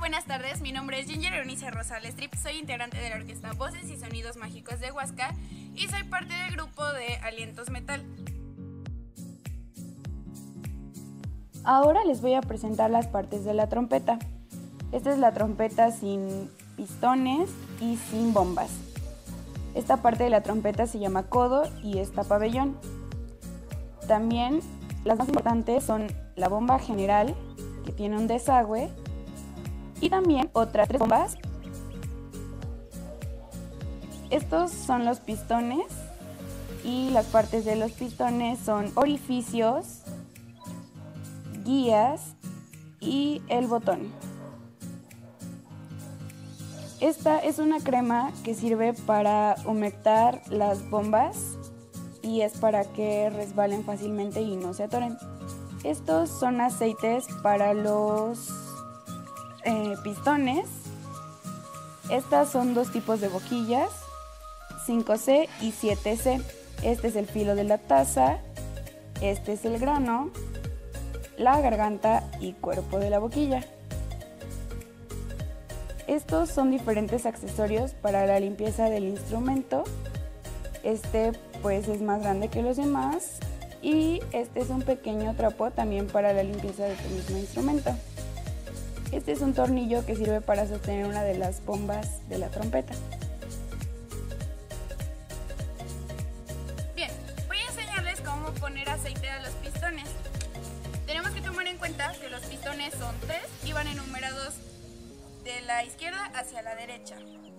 buenas tardes, mi nombre es Ginger Eunice Rosales Trip, soy integrante de la orquesta Voces y Sonidos Mágicos de Huasca y soy parte del grupo de Alientos Metal. Ahora les voy a presentar las partes de la trompeta. Esta es la trompeta sin pistones y sin bombas. Esta parte de la trompeta se llama codo y esta pabellón. También las más importantes son la bomba general, que tiene un desagüe, y también otras 3 bombas. Estos son los pistones y las partes de los pistones son orificios, guías y el botón. Esta es una crema que sirve para humectar las bombas y es para que resbalen fácilmente y no se atoren. Estos son aceites para los pistones. Estas son 2 tipos de boquillas, 5C y 7C. Este es el filo de la taza, este es el grano, la garganta y cuerpo de la boquilla. Estos son diferentes accesorios para la limpieza del instrumento. Este pues es más grande que los demás y este es un pequeño trapo también para la limpieza de tu mismo instrumento. Este es un tornillo que sirve para sostener una de las bombas de la trompeta. Bien, voy a enseñarles cómo poner aceite a los pistones. Tenemos que tomar en cuenta que los pistones son 3 y van enumerados de la izquierda hacia la derecha.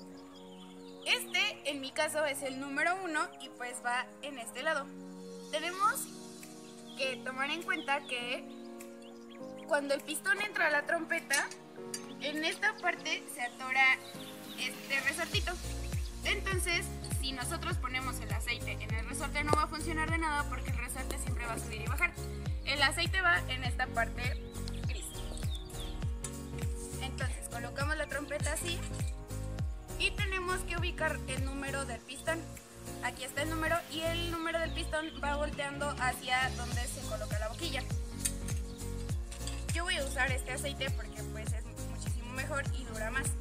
Este, en mi caso, es el número 1 y pues va en este lado. Tenemos que tomar en cuenta que cuando el pistón entra a la trompeta, en esta parte se atora este resortito. Entonces, si nosotros ponemos el aceite en el resorte, no va a funcionar de nada porque el resorte siempre va a subir y bajar. El aceite va en esta parte gris. Entonces, colocamos la trompeta así y tenemos que ubicar el número del pistón. Aquí está el número y el número del pistón va volteando hacia donde se coloca la boquilla. Yo voy a usar este aceite porque pues es muchísimo mejor y dura más.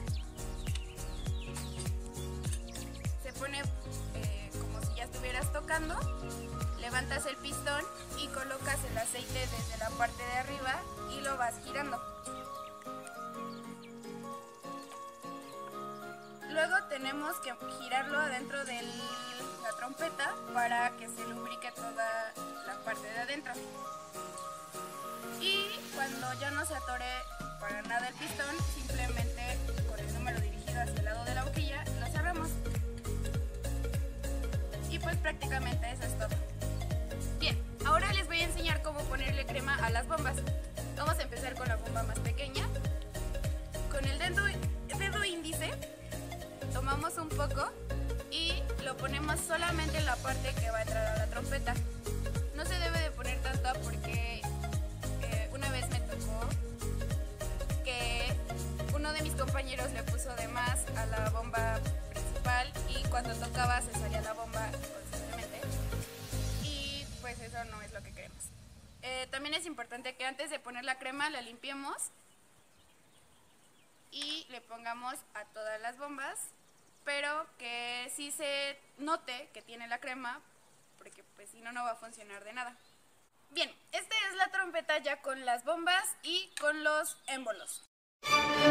Se pone como si ya estuvieras tocando, levantas el pistón y colocas el aceite desde la parte de arriba y lo vas girando. Luego tenemos que girarlo adentro de la trompeta para que se lubrique toda la parte de adentro. Y cuando ya no se atore para nada el pistón, simplemente con el número dirigido hacia el lado de la boquilla, lo cerramos. Y pues prácticamente eso es todo. Bien, ahora les voy a enseñar cómo ponerle crema a las bombas. Vamos a empezar con la bomba más pequeña. Con el dedo índice tomamos un poco y lo ponemos solamente en la parte que va a entrar a la trompeta. No se debe de poner tanta porque una vez me tocó que uno de mis compañeros le puso de más a la bomba principal y cuando tocaba se salía la bomba constantemente y pues eso no es lo que queremos. También es importante que antes de poner la crema la limpiemos y le pongamos a todas las bombas, pero que sí se note que tiene la crema, porque pues si no, no va a funcionar de nada. Bien, esta es la trompeta ya con las bombas y con los émbolos.